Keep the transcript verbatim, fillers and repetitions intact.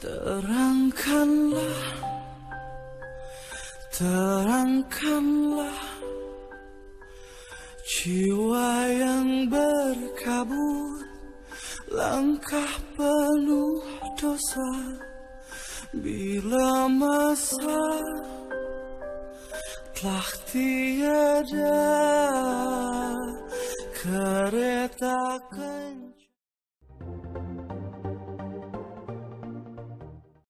Terangkanlah, terangkanlah jiwa yang berkabut, langkah penuh dosa. Bila masa telah tiada, kereta